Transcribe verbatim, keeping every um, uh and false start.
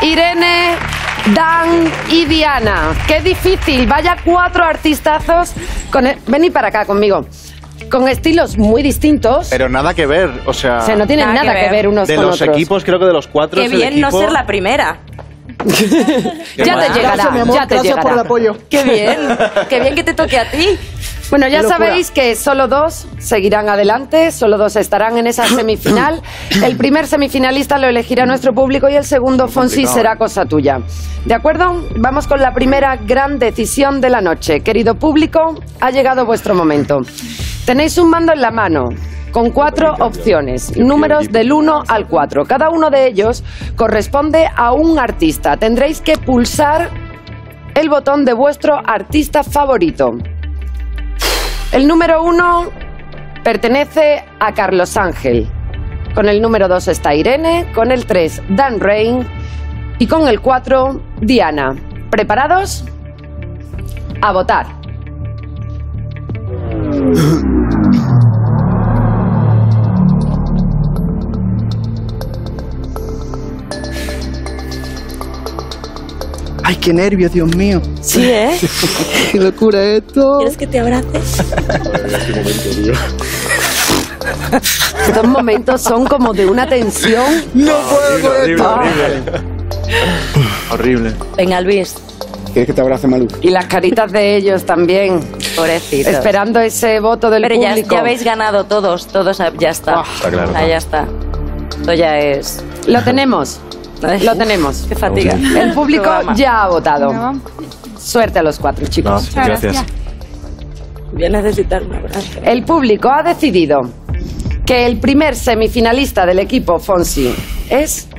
Irene, Dan y Diana. Qué difícil, vaya cuatro artistazos. Con el... Vení para acá conmigo. Con estilos muy distintos. Pero nada que ver, o sea... O sea, no tienen nada, nada que, ver. que ver unos de con los otros. equipos, creo que de los cuatro Qué es el bien equipo... no ser la primera. Ya te llegará, Gracias, mi amor, ya te gracias llegará. por el apoyo. Qué bien, qué bien que te toque a ti. Bueno, ya sabéis que solo dos seguirán adelante, solo dos estarán en esa semifinal. El primer semifinalista lo elegirá nuestro público y el segundo, Fonsi, será cosa tuya. ¿De acuerdo? Vamos con la primera gran decisión de la noche. Querido público, ha llegado vuestro momento. Tenéis un mando en la mano con cuatro opciones, números del uno al cuatro. Cada uno de ellos corresponde a un artista. Tendréis que pulsar el botón de vuestro artista favorito. El número uno pertenece a Carlos Ángel. Con el número dos está Irene, con el tres Dan Rain y con el cuatro Diana. ¿Preparados? A votar. Ay, qué nervios, Dios mío. Sí, ¿eh? Qué locura esto. ¿Quieres que te abrace? Estos momentos son como de una tensión. No puedo con Horrible, esto. horrible. Horrible. Venga, Luis. ¿Quieres que te abrace, Malú? Y las caritas de ellos también. Pobrecitos. Esperando ese voto del Pero ya, público. ya habéis ganado todos, todos, ya está. Está claro. Ah, ya está. Esto ya es... Lo tenemos. Lo tenemos. Qué fatiga. El público Programa. ya ha votado. Suerte a los cuatro, chicos. No, gracias. Voy a necesitar un abrazo. El público ha decidido que el primer semifinalista del equipo Fonsi es